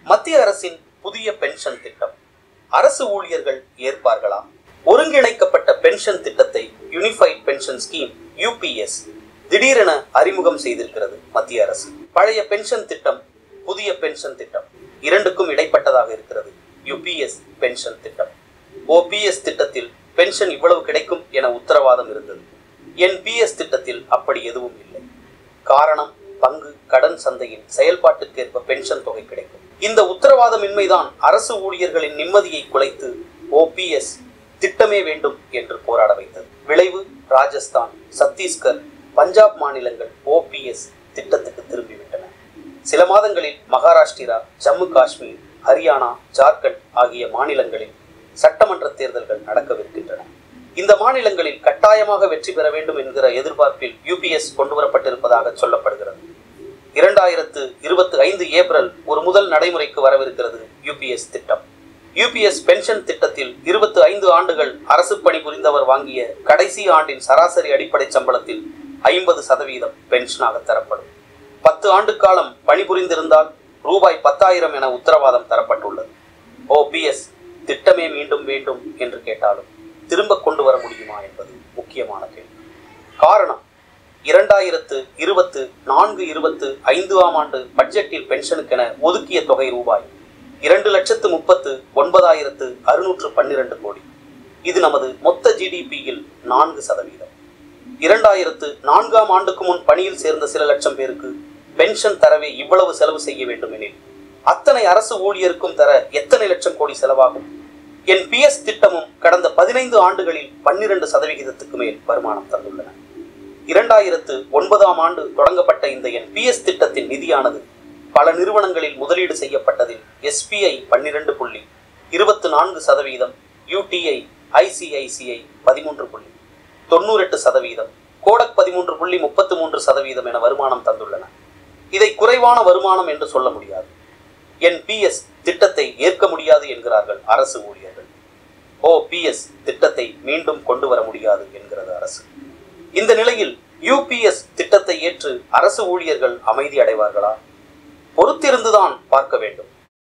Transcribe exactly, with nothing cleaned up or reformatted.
மத்திய அரசின் புதிய பென்ஷன் திட்டம் அரசு ஊழியர்கள் ஏற்பார்களா? ஒருங்கிணைக்கப்பட்ட பென்ஷன் திட்டத்தை யூனிஃபைட் பென்ஷன் ஸ்கீம் யூபிஎஸ் திடீரென அறிமுகம் செய்திருக்கிறது மத்திய அரசு. பழைய பென்ஷன் திட்டம், புதிய பென்ஷன் திட்டம் இரண்டுக்கும் இடைப்பட்டதாக இருக்கிறது யூபிஎஸ் பென்ஷன் திட்டம். ஓபிஎஸ் திட்டத்தில் பென்ஷன் இவ்வளவு கிடைக்கும் என உத்தரவாதம் இருந்தது. என்பிஎஸ் திட்டத்தில் அப்படி எதுவும் இல்லை. காரணம், பங்கு கடன் சந்தையின் செயல்பாட்டுக்கேற்ப பென்ஷன் தொகை கிடைக்கும். இந்த உத்தரவாதமின்மைதான் அரசு ஊழியர்களின் நிம்மதியை குலைத்து ஓபிஎஸ் திட்டமே வேண்டும் என்று போராட வைத்தது. விளைவு, ராஜஸ்தான், சத்தீஸ்கர், பஞ்சாப் மாநிலங்கள் ஓபிஎஸ் திட்டத்துக்கு திரும்பிவிட்டன. சில மாதங்களில் மகாராஷ்டிரா, ஜம்மு காஷ்மீர், ஹரியானா, ஜார்க்கண்ட் ஆகிய மாநிலங்களில் சட்டமன்ற தேர்தல்கள் நடக்கவிருக்கின்றன. இந்த மாநிலங்களில் கட்டாயமாக வெற்றி பெற வேண்டும் என்கிற எதிர்பார்ப்பில் யூபிஎஸ் கொண்டுவரப்பட்டிருப்பதாக சொல்லப்படுகிறது. இரண்டாயிரத்து இருபத்தி ஐந்து ஏப்ரல் ஒரு முதல் நடைமுறைக்கு வரவிருக்கிறது யூபிஎஸ் திட்டம். யூபிஎஸ் பென்ஷன் திட்டத்தில் இருபத்தி ஐந்து ஆண்டுகள் அரசு பணி புரிந்தவர் வாங்கிய கடைசி ஆண்டின் சராசரி அடிப்படை சம்பளத்தில் ஐம்பது சதவீதம் பென்ஷனாக தரப்படும். பத்து ஆண்டு காலம் பணிபுரிந்திருந்தால் ரூபாய் பத்தாயிரம் என உத்தரவாதம் தரப்பட்டுள்ளது. ஓபிஎஸ் திட்டமே மீண்டும் வேண்டும் என்று கேட்டாலும் திரும்ப கொண்டு வர முடியுமா என்பது முக்கியமான கேள்வி. காரணம், இரண்டாயிரத்து இருபத்து நான்கு இருபத்து ஐந்து ஆம் ஆண்டு பட்ஜெட்டில் பென்ஷனுக்கென ஒதுக்கிய தொகை ரூபாய் இரண்டு லட்சத்து முப்பத்து ஒன்பதாயிரத்து அறுநூற்று பன்னிரண்டு கோடி. இது நமது மொத்த ஜிடிபியில் நான்கு சதவீதம். இரண்டாயிரத்து நான்காம் ஆண்டுக்கு முன் பணியில் சேர்ந்த சில லட்சம் பேருக்கு பென்ஷன் தரவே இவ்வளவு செலவு செய்ய வேண்டும் எனில் அத்தனை அரசு ஊழியருக்கும் தர எத்தனை லட்சம் கோடி செலவாகும்? என்பிஎஸ் திட்டமும் கடந்த பதினைந்து ஆண்டுகளில் பன்னிரண்டு சதவிகிதத்துக்கு மேல் வருமானம் தந்துள்ளன. இரண்டாயிரத்து ஒன்பதாம் ஆண்டு தொடங்கப்பட்ட இந்த என்பிஎஸ் திட்டத்தின் நிதியானது பல நிறுவனங்களில் முதலீடு செய்யப்பட்டதில் எஸ்பிஐ பன்னிரண்டு புள்ளி இருபத்தி நான்கு சதவீதம், யூடிஐ, ஐசிஐசிஐ பதிமூன்று புள்ளி தொண்ணூறு எட்டு சதவீதம், கோடக் பதிமூன்று புள்ளி முப்பத்தி மூன்று சதவீதம் என வருமானம் தந்துள்ளன. இதை குறைவான வருமானம் என்று சொல்ல முடியாது. என்பிஎஸ் திட்டத்தை ஏற்க முடியாது என்கிறார்கள் அரசு ஊழியர்கள். ஓபிஎஸ் திட்டத்தை மீண்டும் கொண்டு வர முடியாது என்கிறது அரசு. இந்த நிலையில் யூபிஎஸ் திட்டத்தை ஏற்று அரசு ஊழியர்கள் அமைதி அடைவார்களா? பொறுத்திருந்துதான் பார்க்க வேண்டும்.